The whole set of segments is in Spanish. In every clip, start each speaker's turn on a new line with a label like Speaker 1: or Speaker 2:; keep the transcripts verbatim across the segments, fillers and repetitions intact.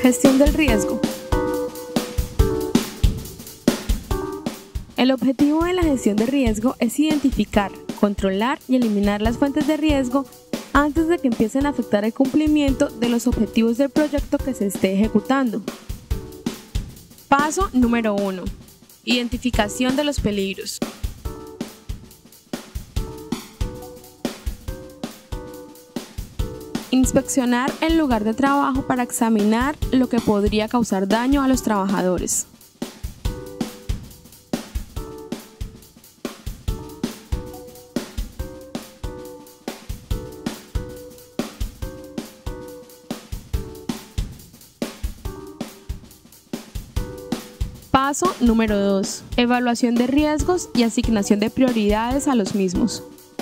Speaker 1: Gestión del riesgo. El objetivo de la gestión de riesgo es identificar, controlar y eliminar las fuentes de riesgo antes de que empiecen a afectar el cumplimiento de los objetivos del proyecto que se esté ejecutando. Paso número uno. Identificación de los peligros. Inspeccionar el lugar de trabajo para examinar lo que podría causar daño a los trabajadores. Paso número dos. Evaluación de riesgos y asignación de prioridades a los mismos.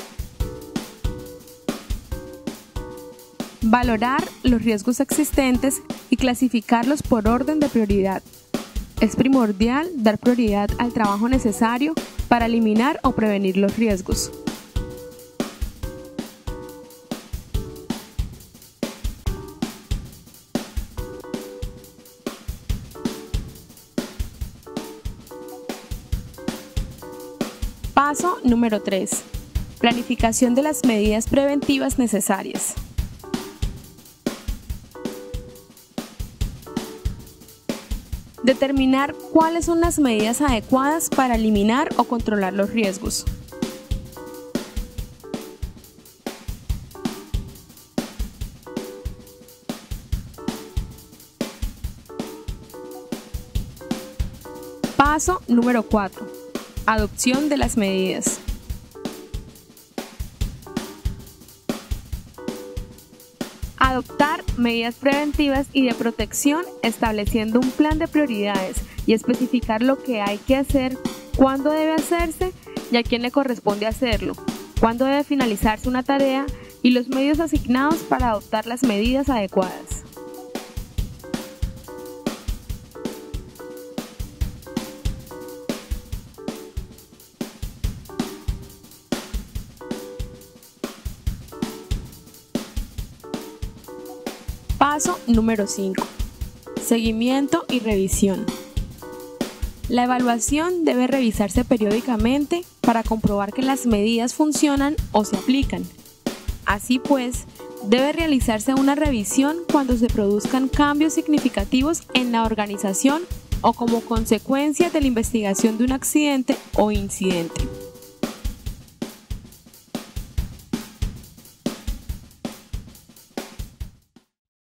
Speaker 1: Valorar los riesgos existentes y clasificarlos por orden de prioridad. Es primordial dar prioridad al trabajo necesario para eliminar o prevenir los riesgos. Paso número tres. Planificación de las medidas preventivas necesarias. Determinar cuáles son las medidas adecuadas para eliminar o controlar los riesgos. Paso número cuatro. Adopción de las medidas. Adoptar medidas preventivas y de protección estableciendo un plan de prioridades y especificar lo que hay que hacer, cuándo debe hacerse y a quién le corresponde hacerlo, cuándo debe finalizarse una tarea y los medios asignados para adoptar las medidas adecuadas. Paso número cinco. Seguimiento y revisión. La evaluación debe revisarse periódicamente para comprobar que las medidas funcionan o se aplican. Así pues, debe realizarse una revisión cuando se produzcan cambios significativos en la organización o como consecuencia de la investigación de un accidente o incidente.